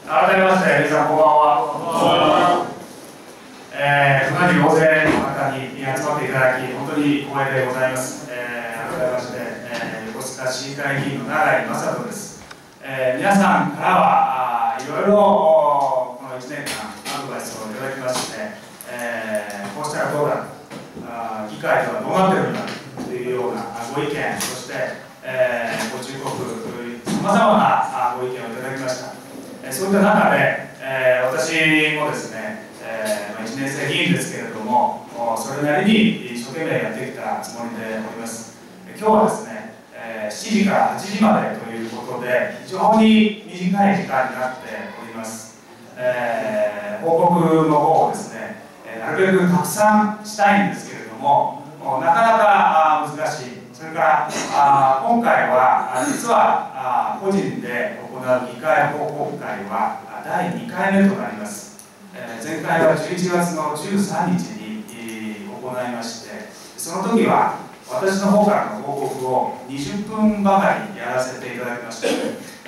改めまして、皆さんこんばんは。このように大勢の方に集まっていただき、本当に光栄でございます。改めまして、横須賀市議会議員の永井正人です。皆さんからはいろいろこの1年間アドバイスをいただきまして、こうしたらどうだ、議会ではどうなっているんだというようなご意見、そして、ご忠告、さまざまなご意見をいただきました。そういった中で、私もですね、1年生議員ですけれども、それなりに一生懸命やってきたつもりでおります。今日はですね、7時から8時までということで、非常に短い時間になっております。報告の方をですね、なるべくたくさんしたいんですけれども、なかなか難しい。それから今回は実は個人で行う議会報告会は第2回目となります。前回は11月の13日に行いまして、その時は私の方からの報告を20分ばかりやらせていただきました。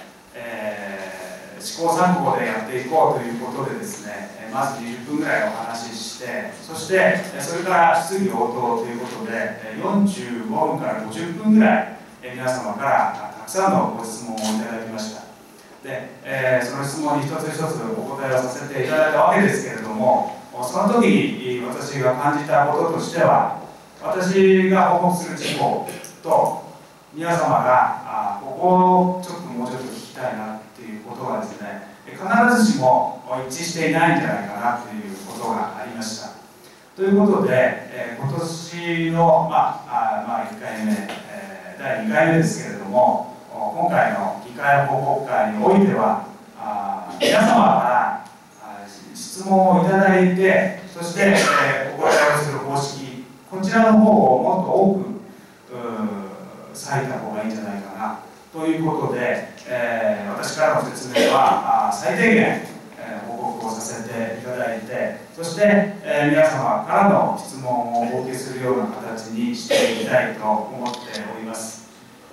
試行錯誤でやっていこうということでですね、まず20分ぐらいお話しして、そしてそれから質疑応答ということで45分から50分ぐらい皆様からたくさんのご質問をいただきました。で、その質問に一つ一つお答えをさせていただいたわけですけれども、その時に私が感じたこととしては、私が報告する事項と皆様がここをちょっともうちょっと聞きたいなっていうことがですね、必ずしも一致していないんじゃないかなということがありました。ということで、今年の、1回目、第2回目ですけれども、今回の議会報告会においては皆様から質問をいただいて、そして、お答えをする方式、こちらの方をもっと多く割いた方がいいんじゃないかなということで、私からの説明は最低限、報告をさせていただいて、そして、皆様からの質問をお受けするような形にしていきたいと思っております。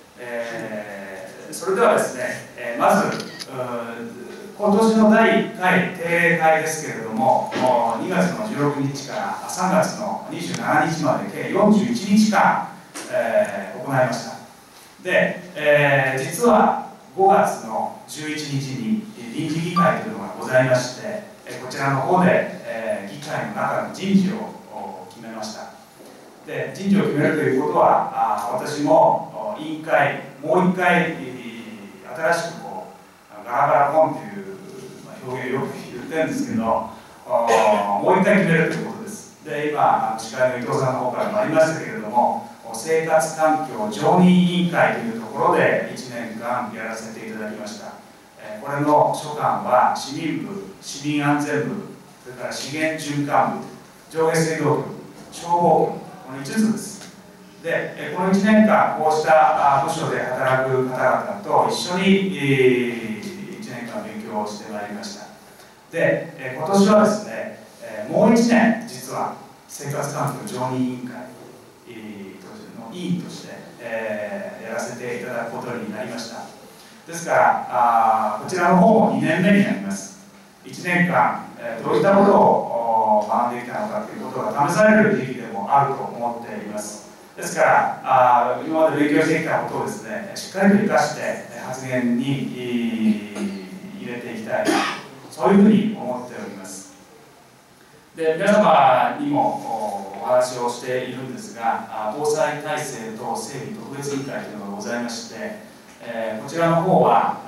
それではですね、まず今年の第1回定例会ですけれども、2月の16日から3月の27日まで計41日間、行いました。で、実は5月の11日に臨時議会というのがございまして、こちらの方で、議会の中の人事を決めました。で、人事を決めるということは、私も委員会、もう一回新しくガラガラポンという表現をよく言ってるんですけど、もう一回決めるということです。で、今司会の伊藤さんの方からもありましたけれども、生活環境常任委員会というところで1年間やらせていただきました。これの所管は市民部、市民安全部、それから資源循環部、上下水道部、消防部、この5つです。で、この1年間こうした部署で働く方々と一緒に1年間勉強をしてまいりました。で、今年はですね、もう1年実は生活環境常任委員会の委員として、やらせていただくことになりました。ですからこちらの方も2年目になります。1年間、どういったことを学んできたのかということが試される時期でもあると思っています。ですから今まで勉強してきたことをですね、しっかりと生かして発言に入れていきたい、そういうふうに思っております。で、皆様にもお話をしているんですが、防災体制等整備特別委員会というのがございまして、こちらの方は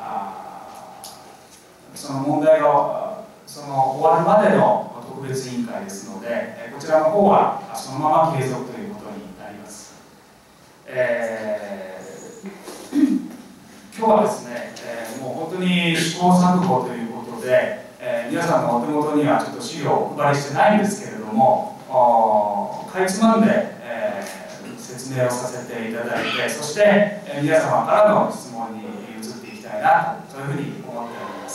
その問題が終わるまでの特別委員会ですので、こちらの方はそのまま継続ということになります。今日はですね、もう本当に試行錯誤ということで、皆さんのお手元にはちょっと資料をお配りしてないんですけれども、かいつまんで、説明をさせていただいて、そして、皆様からの質問に移っていきたいなと、そういうふうに思っております。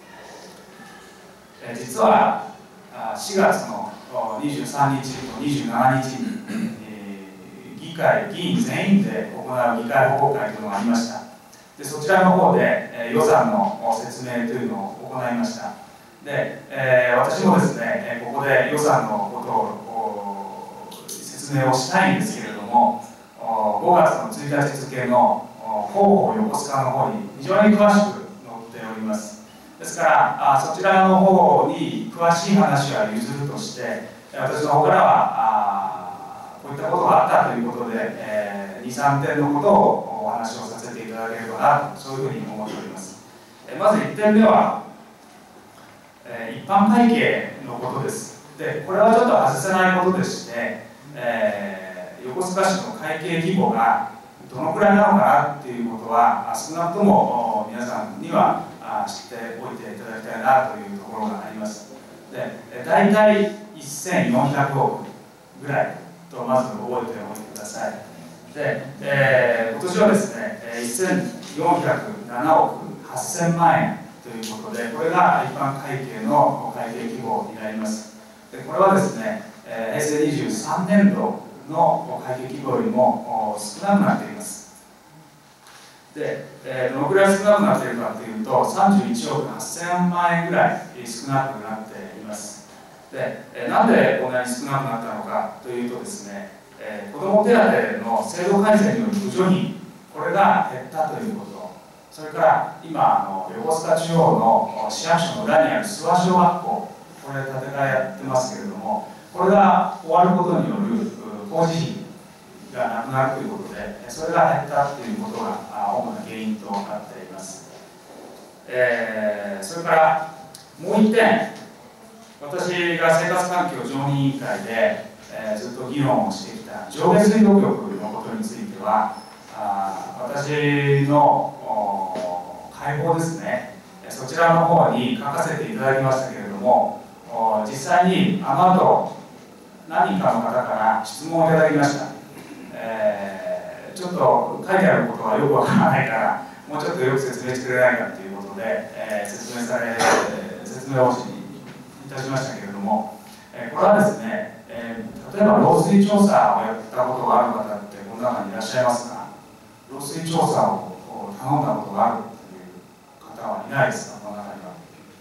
実は4月の23日と27日に、議員全員で行う議会報告会というのがありました。 でそちらの方で予算の説明というのを行いました。で私もですねここで予算のことを説明をしたいんですけれども、5月の1日付の広報横須賀の方に非常に詳しく載っております。ですからそちらの方に詳しい話は譲るとして、私の方からはこういったことがあったということで、2、3点のことをお話をさせていただければなと、そういうふうに思っております。まず1点目は、一般会計のことです。でこれはちょっと外せないことでして、横須賀市の会計規模がどのくらいなのかなっていうことは少なくとも皆さんには知っておいていただきたいなというところがあります。で大体1400億ぐらいとまず覚えておいてください。で、今年はですね1407億8000万円ということで、これが一般会計の会計規模になります。でこれはですね、平成23年度の会計規模よりも少なくなっています。で、どのくらい少なくなっているかというと、31億8000万円ぐらい少なくなっています。で、なんでこんなに少なくなったのかというとですね、子ども手当の制度改正による扶助費、これが減ったということ、それから今横須賀中央の市役所の裏にある諏訪小学校、これ建て替えやってますけれども、これが終わることによる工事費がなくなるということで、それが減ったということが主な原因となっています。それからもう一点、私が生活環境常任委員会で、ずっと議論をしてきた上下水道局のことについては、私の会報ですね、そちらの方に書かせていただきましたけれども、実際にあの後何人かの方から質問をいただきました。ちょっと書いてあることはよくわからないからもうちょっとよく説明してくれないかということで、説明をいたしましたけれども、これはですね、例えば漏水調査をやったことがある方ってこの中にいらっしゃいますか？漏水調査を頼んだことがあるという方はいないですか？この中には。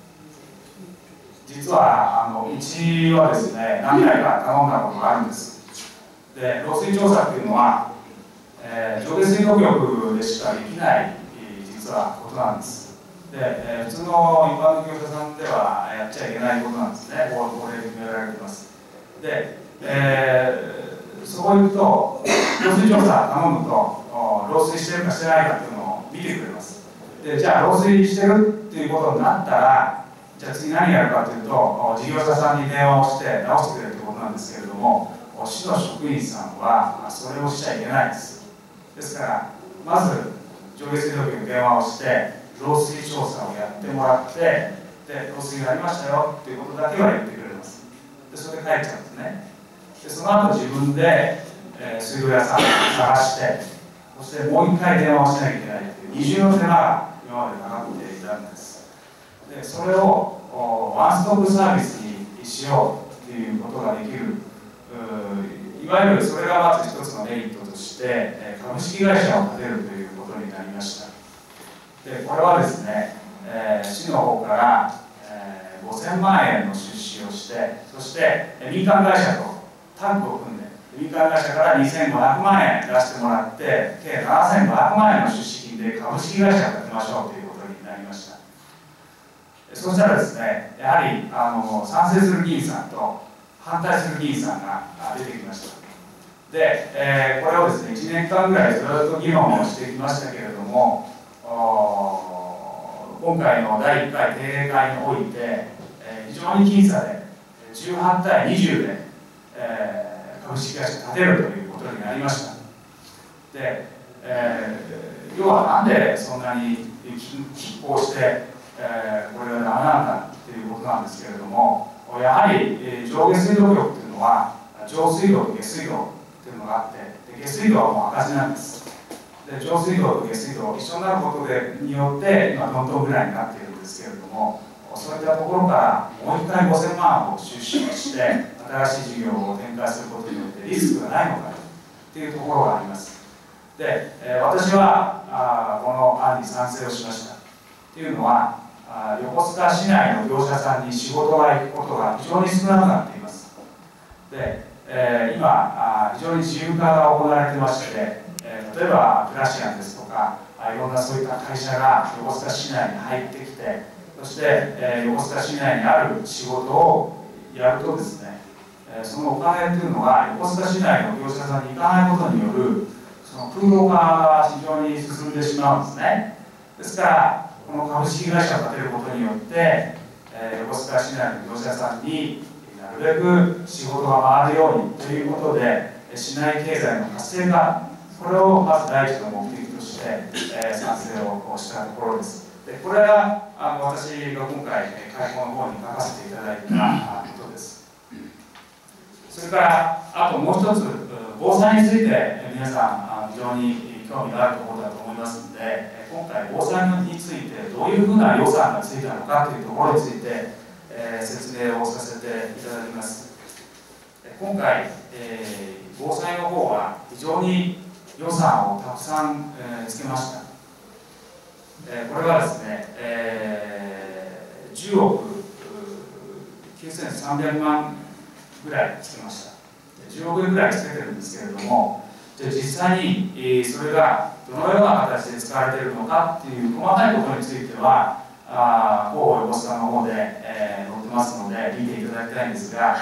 実はうちはですね、何回か頼んだことがあるんです。で漏水調査っていうのは、上下水道局でしかできない実はことなんです。で、普通の一般の業者さんではやっちゃいけないことなんですね。法令で決められています。で、そこに行くと漏水調査頼むと漏水してるかしてないかっていうのを見てくれます。でじゃあ漏水してるっていうことになったら、じゃあ次何やるかというと、事業者さんに電話をして直してくれるということなんですけれども、市の職員さんはそれをしちゃいけないんです。ですからまず上下水道局に電話をして漏水調査をやってもらって、で漏水がありましたよっていうことだけは言ってくれます。でそれで帰っちゃうんですね。でその後自分で、水道屋さんを探して、そしてもう一回電話をしなきゃいけないという二重の手間が今までかかっていたんです。でそれをワンストップサービスにしようということができる、いわゆるそれがまず一つのメリットとして株式会社を立てるということになりました。でこれはですね、市の方から、5000万円の出資をして、そして民間会社とタッグを組んで、民間会社から2500万円出してもらって、計7500万円の出資金で株式会社を立てましょうということになりました。そしたらですね、やはり賛成する議員さんと反対する議員さんが出てきました。で、これをですね、1年間ぐらいずっと議論をしてきましたけれども、今回の第1回定例会において、非常に僅差で18対20で、株式会社を立てるということになりました。で、要はなんでそんなに拮抗して、これがダメなんだっていうことなんですけれども、やはり上下水道局っていうのは上水道と下水道っていうのがあって、で下水道はもう赤字なんです。で上水道と下水道一緒になることによって今トントンぐらいになっているんですけれども、そういったところからもう一回5000万を出資して新しい事業を展開することによってリスクがないのかというところがあります。で、私はこの案に賛成をしました。というのは、横須賀市内の業者さんに仕事が行くことが非常に少なくなっています。で、今非常に自由化が行われていまして、例えばクラシアンですとか、いろんなそういった会社が横須賀市内に入ってきて、そして、横須賀市内にある仕事をやるとですね、そのお金というのが横須賀市内の業者さんに行かないことによるその空洞化が非常に進んでしまうんですね。ですからこの株式会社を立てることによって、横須賀市内の業者さんになるべく仕事が回るようにということで、市内経済の活性化、これをまず第一の目的として、賛成をしたところです。でこれは私が今回会合の方に書かせていただいたことです。それからあともう一つ、防災について皆さん非常に興味があるところだと思いますので、今回防災についてどういうふうな予算がついたのかというところについて、説明をさせていただきます。今回、防災の方は非常に予算をたくさん、つけました。これはですね、10億9300万ぐらいつけました。10億円ぐらいつけてるんですけれども、実際にそれがどのような形で使われているのかっていう細かいことについては、広報横須賀の方で、載ってますので見ていただきたいんですが、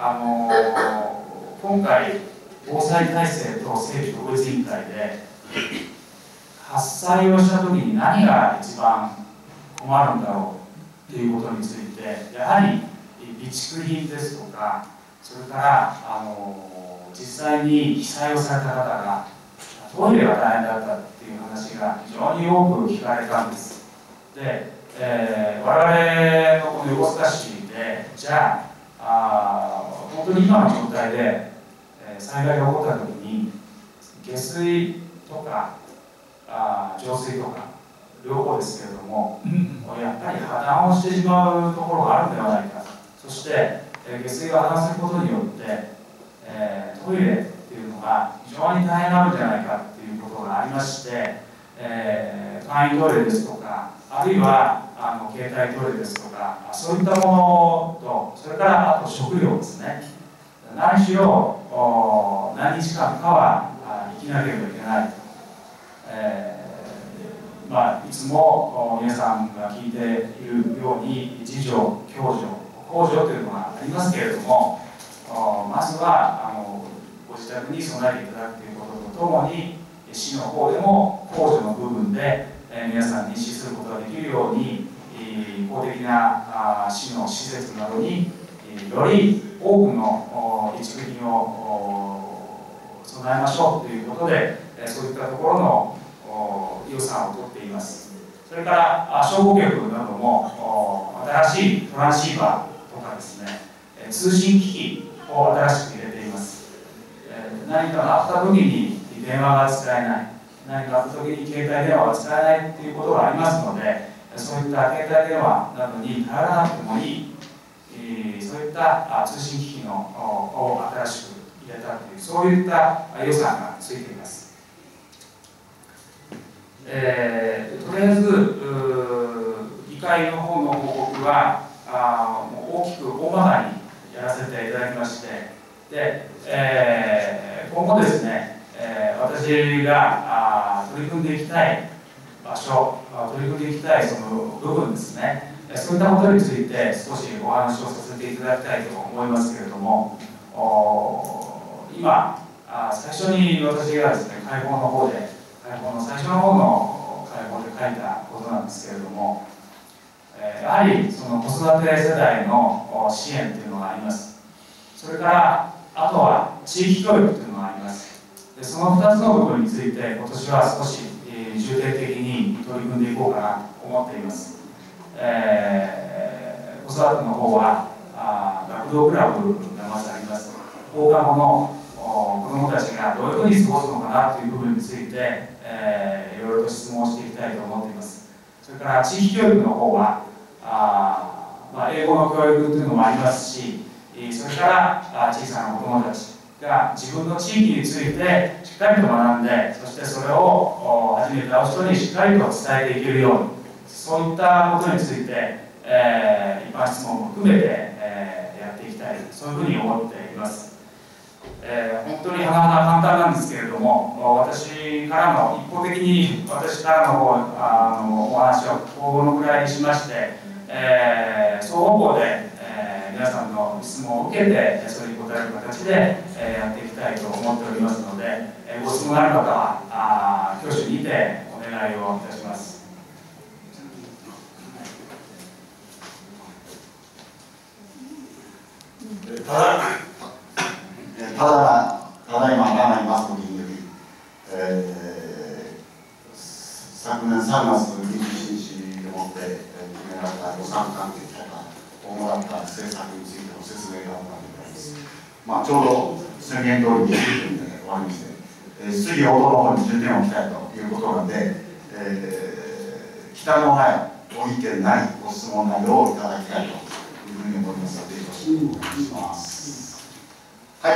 今回防災体制と整備特別委員会で発災をした時に何が一番困るんだろうということについて、やはり備蓄品ですとか、それから実際に被災をされた方がトイレが大変だったっていう話が非常に多く聞かれたんです。で、我々のこの横須賀市でじゃあ本当に今の状態で、災害が起こった時に下水とか浄水とか両方ですけれども、やっぱり破断をしてしまうところがあるのではないか。そして、下水が破断することによって、トイレっていうのが非常に大変なのではないかっていうことがありまして、簡易トイレですとか、あるいは携帯トイレですとか、そういったものと、それからあと食料ですね。何しろ何日間かは生きなければいけないと。いつも皆さんが聞いているように自助、共助、公助というのがありますけれども、まずはご自宅に備えていただくということとともに、市の方でも公助の部分で皆さんに認識することができるように、公的な市の施設などにより多くの備蓄品を備えましょうということで、そういったところの予算を取っています。それから消防局なども新しいトランシーバーとかですね、通信機器を新しく入れています。何かがあった時に電話が使えない、何かあった時に携帯電話が使えないということがありますので、そういった携帯電話などに頼らなくてもいい、そういった通信機器を新しく入れたという、そういった予算がついています。とりあえず議会の方の報告はもう大きく大まかにやらせていただきまして、で、今後ですね、私が取り組んでいきたい場所、取り組んでいきたいその部分ですね、そういったことについて少しお話をさせていただきたいと思いますけれども、今最初に私がですね、会合の方でこの最初の方の会合で書いたことなんですけれども、やはりその子育て世代の支援というのがあります。それからあとは地域教育というのがあります。でその2つの部分について今年は少し重点的に取り組んでいこうかなと思っています。子育ての方は学童クラブがまずあります。放課後の子どもたちがどういうふうに過ごすのかなという部分について、いろいろと質問していきたいと思っています。それから地域教育の方は英語の教育というのもありますし、それから小さな子どもたち、 が自分の地域についてしっかりと学んで、そしてそれを初めて会う人にしっかりと伝えていけるように、そういったことについて、一般質問も含めて、やっていきたい、そういうふうに思っています。本当に簡単なんですけれども、私からの一方的に私からのお話をこのくらいにしまして、双方向で、皆さんの質問を受けてそれに答える形で、やっていきたいと思っておりますので、ご質問のある方は挙手にてお願いをいたします。 ただいま長井マスコミにより、昨年3月27日をもって決められた予算関係から主だった政策についての説明が行われております。ちょうど宣言通り20分で終わりまして、質疑応答の方に重点を置きたいということなので、北のないご意見ないご質問などをいただきたいというふうに思いますので、よろしくお願いします。はい。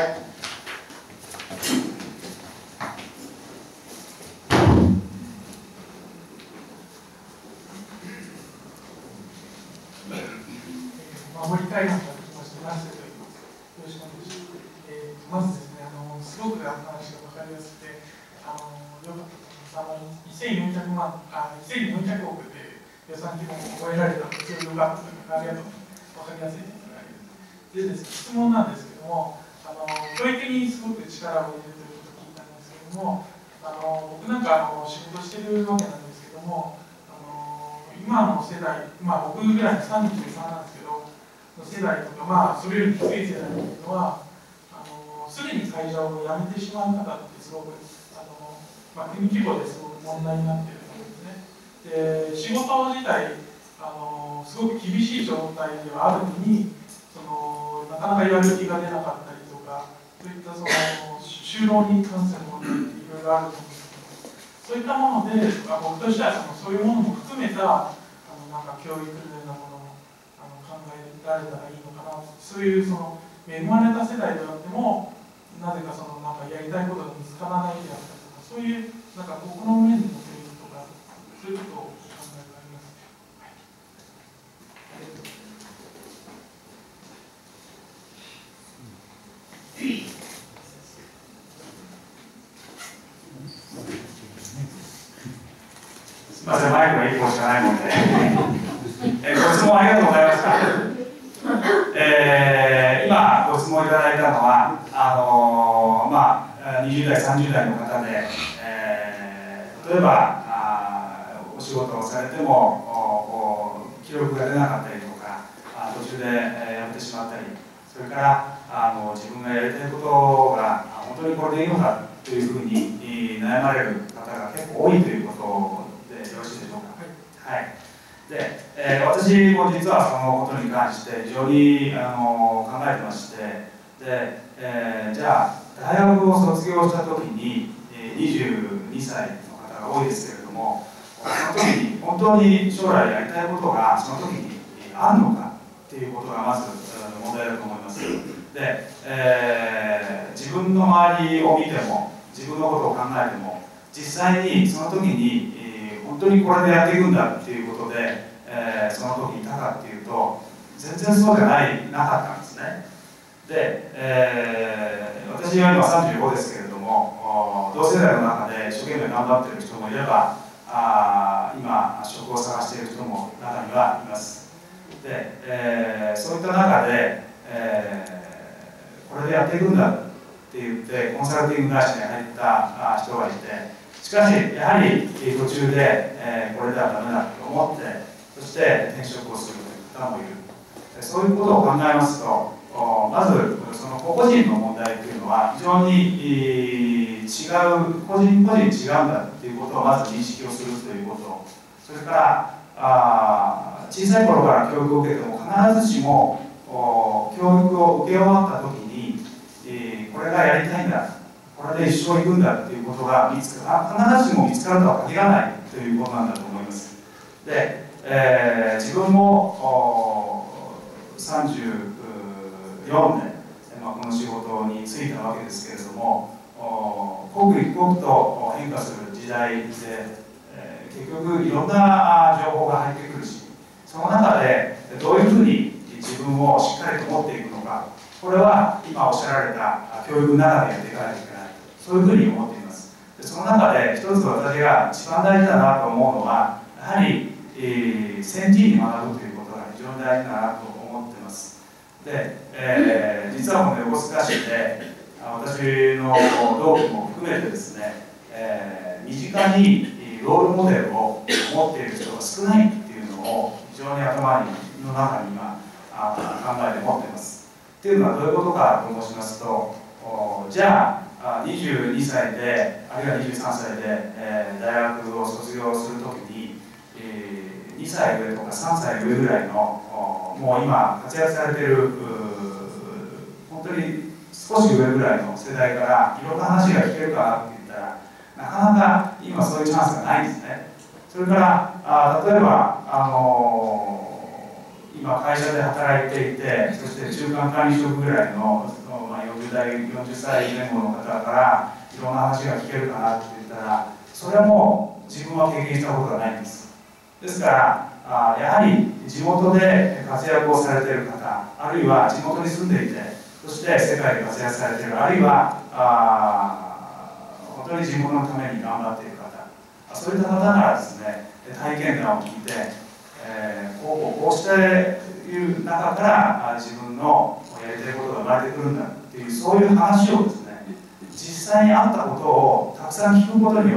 守りたいなとしまして、成瀬と言います。よろしくお願いします。まずですね、すごく話が分かりやすくて、よかったと思います。1400億で予算規模を超えられたので、それよかったというか、ありがとうございます。分かりやすいです。でですね、質問なんですけども、教育にすごく力を入れるということを聞いたんですけども、僕なんか仕事してるわけなんですけども、今の世代、僕ぐらいの33なんですけど、世代とか、それより低い世代というのは、すぐに会社を辞めてしまう方ってすごく、国規模ですごく問題になっていると思うんですね。で、仕事自体、すごく厳しい状態ではあるのに、なかなかやる気が出なかったりとか、そういった就労に関する問題っていろいろあると思うんですけど、そういったもので、僕としてはそういうものも含めた教育のようなものを考えられたらいいのかな、そういう恵まれた世代であっても、なぜかやりたいことが見つからないであったりとか、そういう僕の面での教育とか、そういうことを考えられますね。はい、 すみません、マイクが1本しかないもんで、ご質問ありがとうございました。今ご質問いただいたのは20代、30代の方で、例えばお仕事をされても記録が出なかったりとか、途中でやめてしまったり、それから自分がやりたいことが本当にこれでいいのかというふうに悩まれる方が結構多いということでよろしいでしょうか。はい。で、私も実はそのことに関して非常に考えてまして、で、じゃあ大学を卒業した時に22歳の方が多いですけれども、その時に本当に将来やりたいことがその時にあるのかっていうことがまず問題だと思います。で、自分の周りを見ても自分のことを考えても実際にその時に本当にこれでやっていくんだっていうことで、その時いたかっていうと全然そうじゃなかったんですね。で、私は今35ですけれども、同世代の中で一生懸命頑張っている人もいれば、今職を探している人も中にはいます。で、そういった中で、これでやっていくんだって言ってコンサルティング会社に入った人がいて、しかしやはり途中で、これではダメだと思って、そして転職をするという方もいる。そういうことを考えますと、まずその個々人の問題というのは非常に違う、個人個人違うんだということをまず認識をするということ、それから小さい頃から教育を受けても必ずしも教育を受け終わった時に、これがやりたいんだ、これで一生行くんだということが必ずしも見つかるとは限らないということなんだと思います。で、自分も34で、この仕事に就いたわけです時代で、結局いろんな情報が入ってくるし、その中でどういうふうに自分をしっかりと持っていくのか、これは今おっしゃられた教育の中でやっていかないといけない、そういうふうに思っています。でその中で一つ私が一番大事だなと思うのは、やはり、先人に学ぶということが非常に大事だなと思っています。で、実はこの横須賀市で私の同期も含めてですね、身近にロールモデルを持っている人が少ないっていうのを非常に頭の中に今考えて持っています。っていうのはどういうことかと申しますと、じゃあ22歳であるいは23歳で、大学を卒業するときに、2歳上とか3歳上ぐらいのもう今活躍されている本当に少し上ぐらいの世代からいろんな話が聞けるかなって言ったら、なかなか今そういうチャンスがないんですね。それから例えば今会社で働いていて、そして中間管理職ぐらいの、40歳前後の方からいろんな話が聞けるかなって言ったら、それも自分は経験したことがないんです。ですからやはり地元で活躍をされている方、あるいは地元に住んでいて、そして世界で活躍されている、あるいは本当に地元のために頑張っている方、そういった方ならですね、体験談を聞いて、こうしていう中から自分のやりたいことが生まれてくるんだっていう、そういう話をですね、実際にあったことをたくさん聞くことによって、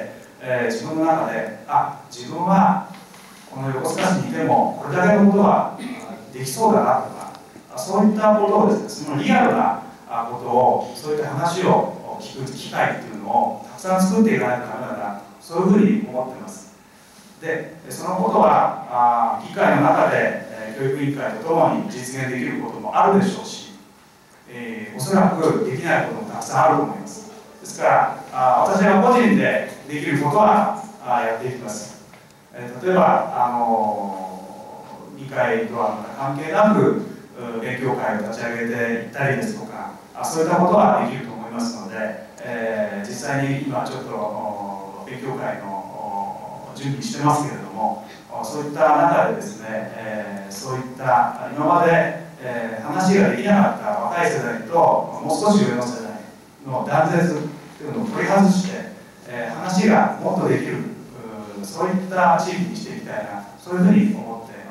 自分の中で自分はこの横須賀市にいてもこれだけのことはできそうだなとか、そういったことをですね、そのリアルなことを、そういった話を聞く機会っていうのをたくさん作っていかないとダメだな、そういうふうに思っています。で、そのことは議会の中で教育委員会とともに実現できることもあるでしょうし、おそらくできないこともたくさんあると思います。ですから私が個人でできることはやっていきます。例えば議会とは関係なく勉強会を立ち上げていったりですとか、そういったことはできると思いますので、実際に今ちょっと勉強会の準備してますけれども、そういった中でですね、そういった今まで話ができなかった若い世代ともう少し上の世代の断絶というのを取り外して、話がもっとできる、そういった地域にしていきたいな、そういうふうに思っています。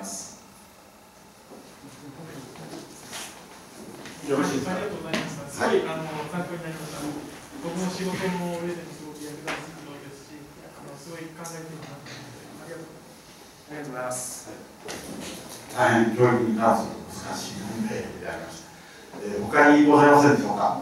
よろしいですか。 ありがとうございました。すごい参考になりました。僕も仕事の上でもすごく役立つことですし、すごい考えているなと思って、ありがとうございます。 大変教育に関する難しい問題でありました。他にございませんでしょうか。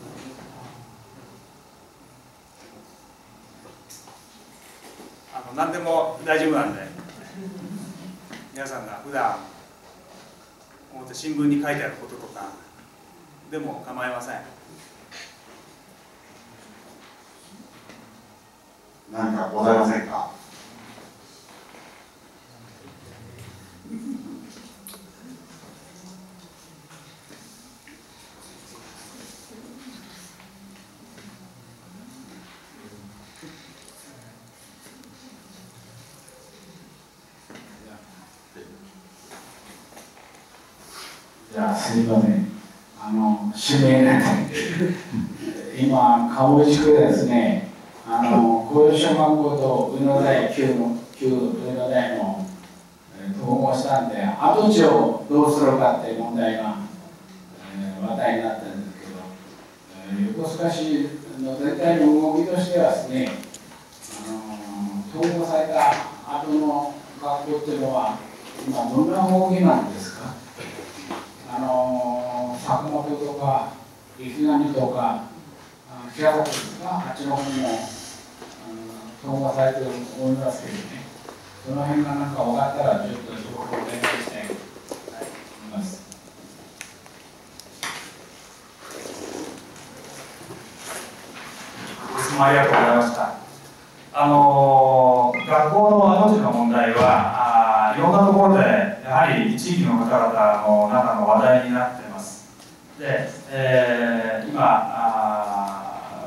何でも大丈夫なんで、皆さんが普段新聞に書いてあることとかでも構いません。 何かございませんか。 じゃあすみません、指名なんで今川口区でですね、高陽小学校と上野台旧上野台の統合したんで、跡地をどうするかっていう問題が、話題になったんですけど、横須賀市の全体の動きとしてはですね、統合された後の学校っていうのは今どんな動きなんですか。坂本とか池上とか木原ですか、あっちの方も統合されておりますけどね、その辺が何か分かったらちょっと情報をお願いしたいと思います。 ご質問ありがとうございました。学校の跡地の問題はいろんなところでやはり地域の方々の中の話題になっています。で、今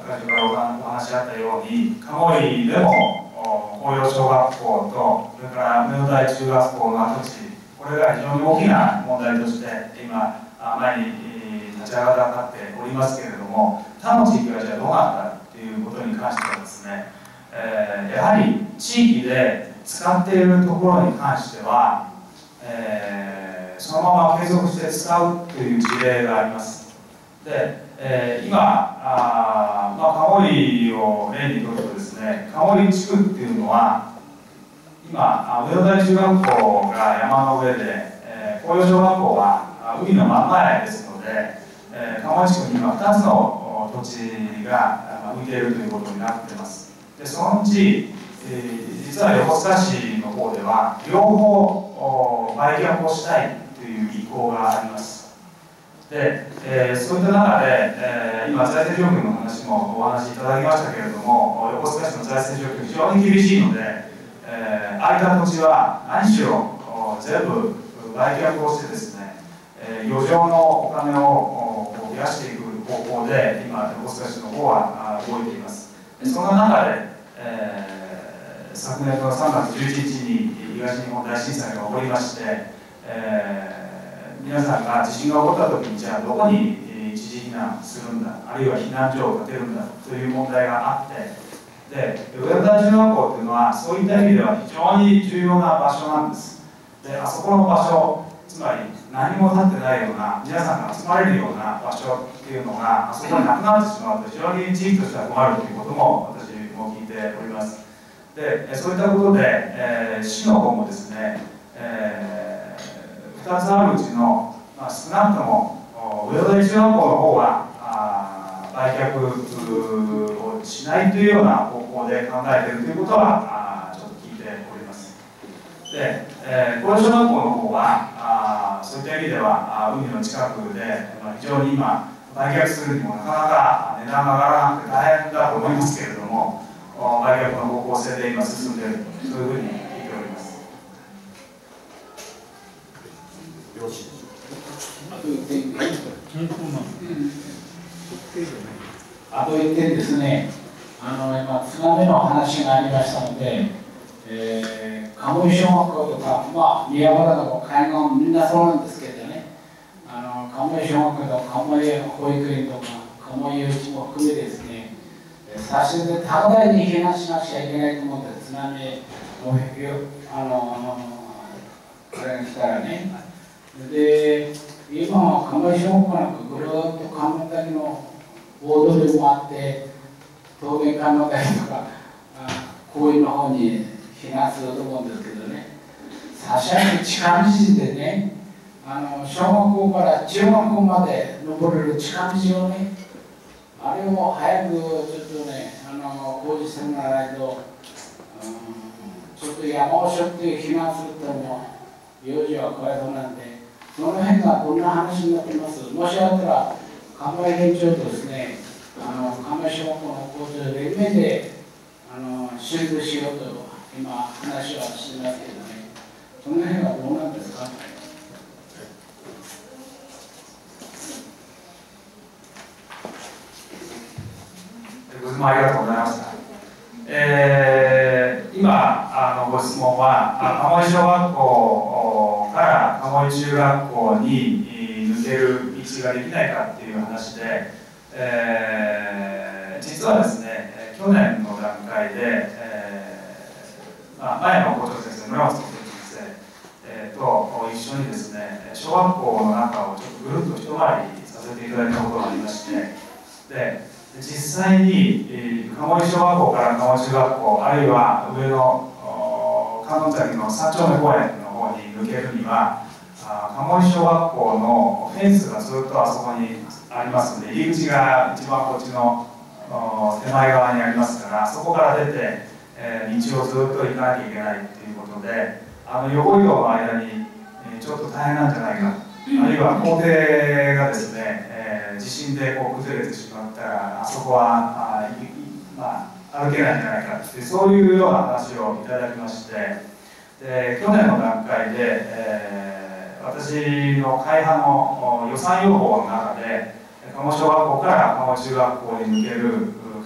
最初からお話あったように、鴨居でも紅葉小学校と、それから上野台中学校の跡地、これが非常に大きな問題として今前に立ち上がっておりますけれども、他の地域はじゃあどうなったということに関してはですね、やはり地域で使っているところに関しては、そのまま継続して使うという事例があります。で、今鴨居を例にとるとですね、鴨居地区っていうのは今上野台中学校が山の上で、紅葉小学校は海の真ん前ですので、鴨居地区に今2つの土地が浮いているということになっています。でそのうち、実は横須賀市の方では両方売却をしたいという意向があります。で、そういった中で、今財政状況の話もお話しいただきましたけれども、横須賀市の財政状況非常に厳しいので、空いた土地は何しろ全部売却をしてですね、余剰のお金を増やしていく方向で今横須賀市の方は動いています。その中で、昨年の3月11日に東日本大震災が起こりまして、皆さんが地震が起こった時にじゃあどこに一時避難するんだ、あるいは避難所を建てるんだという問題があって、で上野台中学校というのはそういった意味では非常に重要な場所なんです。であそこの場所、つまり何も建ってないような皆さんが集まれるような場所っていうのがあそこになくなってしまうと非常に地域としては困るということも私も聞いております。でそういったことで、市の方もですね、2つあるうちの、少なくとも上野台中学校の方は売却をしないというような方向で考えているということはちょっと聞いております。で、紅葉小学校の方はそういった意味では海の近くで、非常に今売却するにもなかなか値段が上がらなくて大変だと思いますけれども、売却の方向性で今進んでいると、そういうふうに聞いております。 よろしいですか。 あと1点ですね、今、津波の話がありましたので、鴨居小学校とか、宮原の海岸、みんなそうなんですけどね、鴨居小学校と鴨居保育園とか、鴨居幼稚も含めですね、差しで高台に避難しなくちゃいけないと思うんです、津波のこれが来たらね。で今は鴨居小学校なんかぐるっと鴨滝の大通りもあって桃源鴨滝とか公園の方に避難すると思うんですけどね、さしゃに近道でね、小学校から中学校まで登れる近道をね、あれを早くちょっとね工事してもらわないと、ちょっと山をしょって避難するとも幼児はかわいそうなんで、その辺がこんな話になっています。もしあったら鴨居連長とですね、鴨居小学校の校長連名で修復しようと今話はしてますけどね、その辺はどうなんですか。 ご質問ありがとうございました。今ご質問は鴨居小学校から鴨居中学校に抜ける道ができないかっていう話で、実はですね去年の段階で、前の校長先生村本先生、と一緒にですね小学校の中をちょっとぐるっと一回りさせていただいたことがありまして、で実際に鴨居小学校から鴨居中学校、あるいは上の観音崎の3丁目公園の方に抜けるには鴨居小学校のフェンスがずっとあそこにありますので、入り口が一番こっちの手前側にありますから、そこから出て、道をずっと行かなきゃいけないということで、横移動の間に、ちょっと大変なんじゃないか、あるいは校庭がですね、地震で崩れてしまったらあそこは歩けないんじゃないかってそういうような話をいただきまして、で去年の段階で、私の会派の予算要望の中で鴨小学校から鴨中学校に抜ける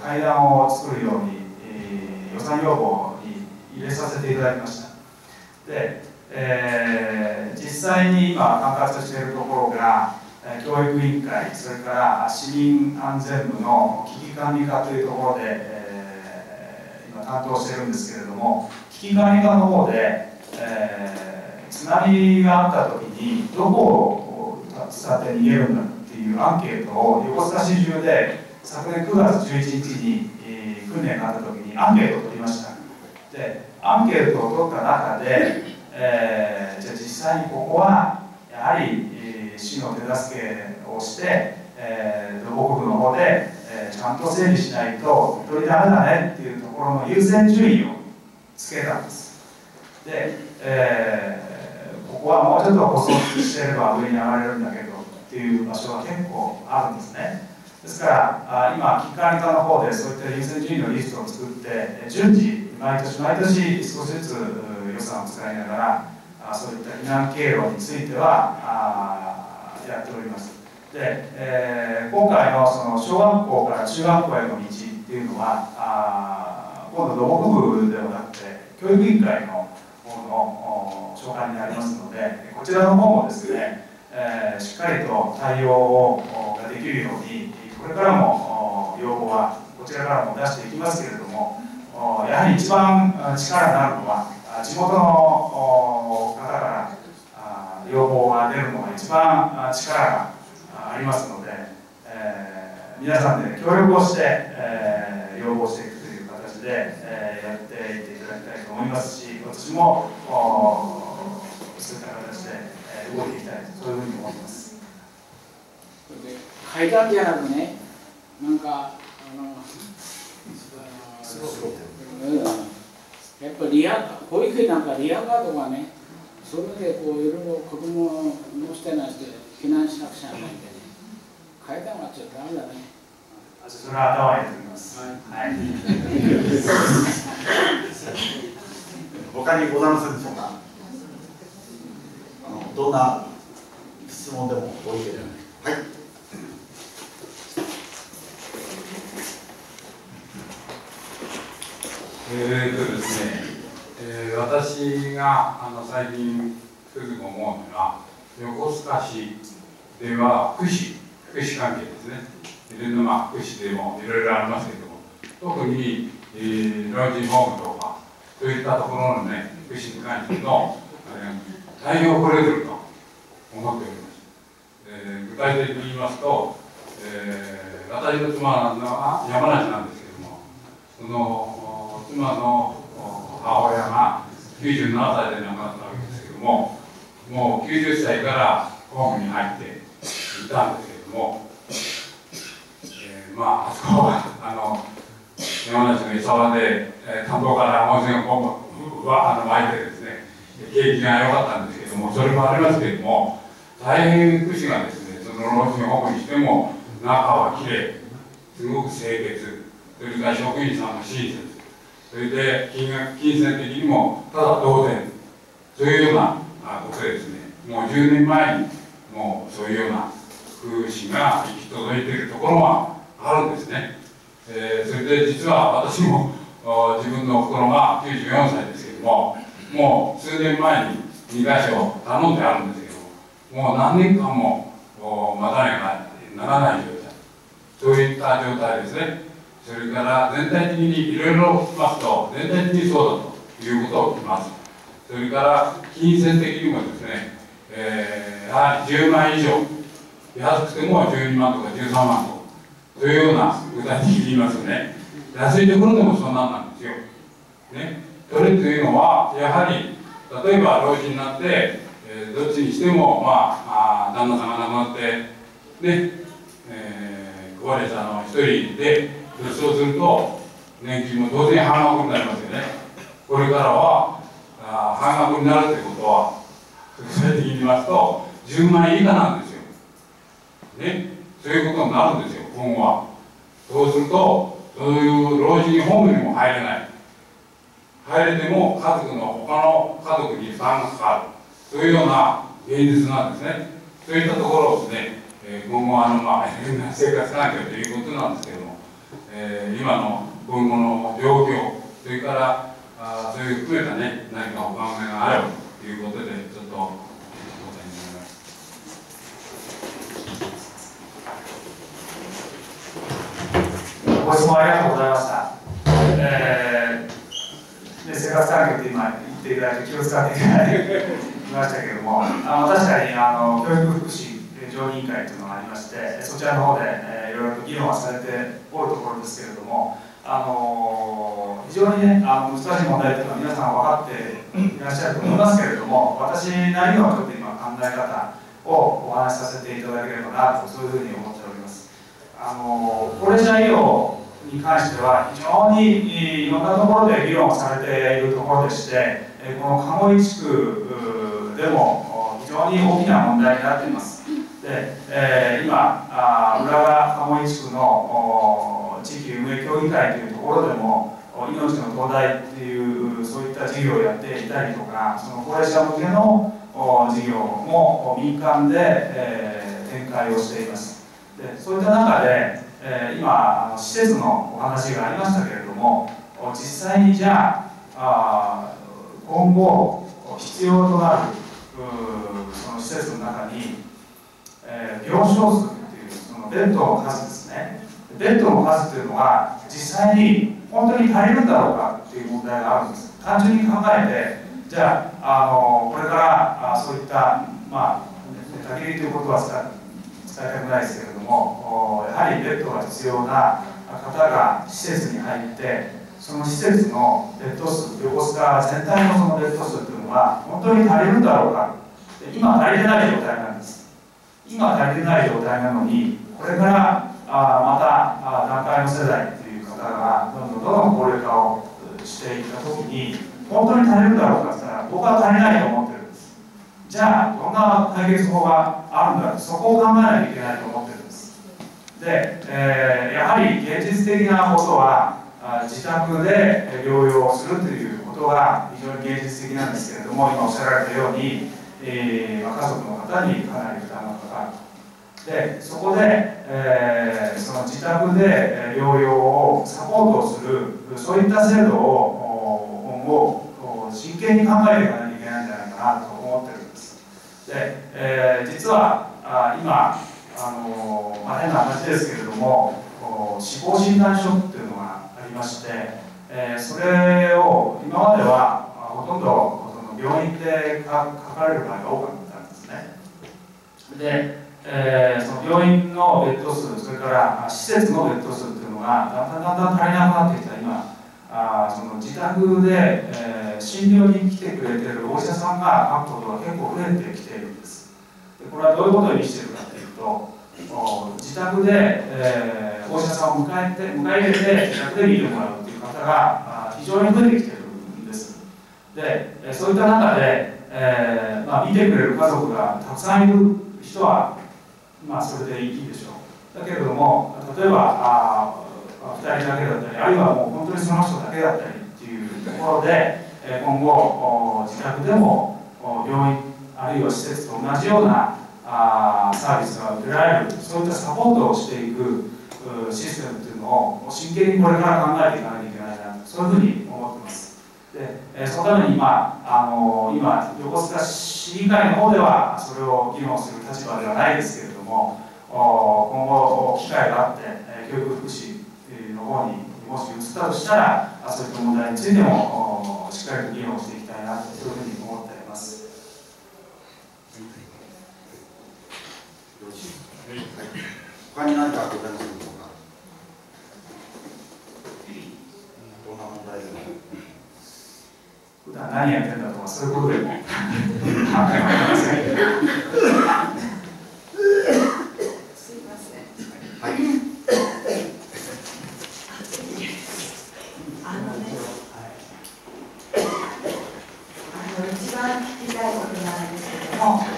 階段を作るように、予算要望に入れさせていただきました。で、実際に今管轄しているところが教育委員会、それから市民安全部の危機管理課というところで、今担当しているんですけれども、危機管理課の方で、津波があった時にどこを伝って逃げるんだっていうアンケートを横須賀市中で昨年9月11日に、訓練があった時にアンケートを取りました。でアンケートを取った中で、じゃあ実際にここはやはり、市の手助けをして、土木部の方で、ちゃんと整理しないと取りダメだねっていうところの優先順位をつけたんです。で、ここはもうちょっと舗装してれば上に上がれるんだけどっていう場所が結構あるんですね。ですから今危機管理課の方でそういった優先順位のリストを作って順次毎年毎年少しずつ予算を使いながらそういった避難経路についてはやっております。で、今回のその小学校から中学校への道っていうのは今度土木部ではなくて教育委員会の方の所管になりますので、こちらの方もですね、しっかりと対応ができるようにこれからも要望はこちらからも出していきますけれども、やはり一番力になるのは地元の方から要望が出るのが一番力がありますので、皆さんで協力をして、要望していくという形で、やっていっていただきたいと思いますし、私もそういった形で、動いていきたいと、そういうふうに思います。 階段じゃなくね、なんかやっぱり保育園なんかリアカードがね、それでこういろいろ子供を乗せてないして避難しなくちゃいけないんでね、階段はちょっとダメだね。 それは頭に入れておきます。はい。 他にございませんでしょうか。どんな質問でもご意見でも。はい。 ですね、私が最近つくづく思うのは、横須賀市では福祉関係ですね。いろんな福祉でもいろいろありますけれども、特に、老人ホームとかそういったところのね、福祉に関しての対応これると思っております。具体的に言いますと、私の妻は山梨なんですけれども、その妻の母親が97歳で亡くなったわけですけれども、もう90歳からホームに入っていたんですけれども、あそこは山梨の伊沢で、田んぼから温泉を湧いてですね、景気が良かったんですけれども、それもありますけれども、大変福祉がですね、その老人ホームにしても中はきれい、すごく清潔、それから職員さんの親切、それで金銭的にもただ同然、そういうようなことでですね、もう10年前にもうそういうような福祉が行き届いているところはあるんですね。それで実は私も自分の心が94歳ですけれども、もう数年前に2か所頼んであるんですけども、もう何年間も待たなきゃならない状態、そういった状態ですね。それから全体的にいろいろ聞きますと、全体的にそうだということを聞きます。それから金銭的にもですね、やはり10万以上、安くても12万とか13万とか、というような具体的に言いますとね、安いところでもそんなんなんですよ。ね、それというのは、やはり例えば老人になって、どっちにしても、旦那さんが亡くなって、ね、高齢者の一人で、そうすると、年金も当然半額になりますよね。これからは半額になるということは、具体的に言いますと、10万円以下なんですよ。ね、そういうことになるんですよ、今後は。そうすると、そういう老人ホームにも入れない。入れても他の家族に負担がかかる。そういうような現実なんですね。そういったところをですね、今後変な生活環境ということなんですけども、 今の今後の状況、それからそういう含めたね、何かお考えがあればということで、ちょっとお答えになります。 ご質問ありがとうございました。生活環境って今言っていただいて気を使っていただいてきましたけれども、確かに教育福祉常任委員会というのがありまして、そちらの方で、いろいろと議論はされておるところですけれども、非常にね、難しい問題というのは皆さん分かっていらっしゃると思いますけれども、私なりのちょっと今考え方をお話しさせていただければなと、そういうふうに思っております。高齢者医療に関しては非常にいろんなところで議論されているところでして、この鴨居地区でも非常に大きな問題になっています。で、今浦賀鴨居地区の地域運営協議会というところでも命の東大っていうそういった事業をやっていたりとか、その高齢者向けの事業も民間で、展開をしています。で、そういった中で今施設のお話がありましたけれども、実際にじゃあ今後必要となるその施設の中に、病床数というそのベッドの数ですね、ベッドの数というのは実際に本当に足りるんだろうかという問題があるんです。単純に考えて、じゃあこれからそういったたきりということは伝えたくないですけれども、やはりベッドが必要な方が施設に入って、その施設のベッド数、横須賀全体のそのベッド数というのは本当に足りるんだろうか。今足りてない状態なんです。今足りてない状態なのに、これからまた団塊の世代という方がどんどん高齢化をしていったときに、本当に足りるんだろうかと言ったら、僕は足りないと思ってるんです。じゃあどんな解決法があるんだろう、そこを考えないといけないと思ってるんです。で、やはり現実的なことは自宅で療養をするということが非常に現実的なんですけれども、今おっしゃられたように、家族の方にかなり負担がかかる。で、そこで、その自宅で療養をサポートをする、そういった制度を今後真剣に考えていかないといけないんじゃないかなと思ってるんです。で、実は今変な話ですけれども、死亡診断書っていうのがありまして、それを今まではほとんど病院で書かれる場合が多かったんですね。で、その病院のベッド数、それから施設のベッド数というのがだんだん足りなくなってきた今、その自宅で、診療に来てくれているお医者さんが書くことが結構増えてきているんです。で、これはどういうことにしているかというと、自宅で、お医者さんを迎え入れて自宅で見てもらうという方が非常に増えてきているんです。で、そういった中で、見てくれる家族がたくさんいる人はそれでいいでしょう。だけれども、例えば2人だけだったり、あるいはもう本当にその人だけだったりっていうところで、今後自宅でも病院あるいは施設と同じようなサービスが受けられる、そういったサポートをしていくシステムというのを真剣にこれから考えていかないといけないなと、そういうふうに思っています。で、そのために今横須賀市議会の方ではそれを議論する立場ではないですけれども、今後機会があって教育福祉の方にもし移ったとしたら、そういった問題についてもしっかりと議論していきたいなと、そういうふうに思っています。 他に何かございますでしょうか。どんな問題でも。 普段何やってんだとか、そういうことでも考えません。 すいません。 はい。 一番聞きたいことなんですけども、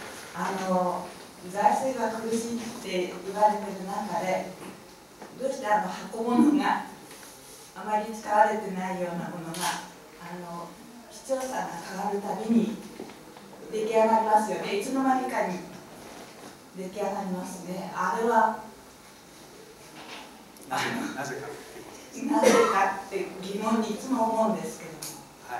財政が苦しいって言われてる中で、どうして箱物があまり使われてないようなものが視聴者が変わるたびに出来上がりますよね。いつの間にかに出来上がりますね。あれはなぜかなぜかっていう疑問にいつも思うんですけども。 はい。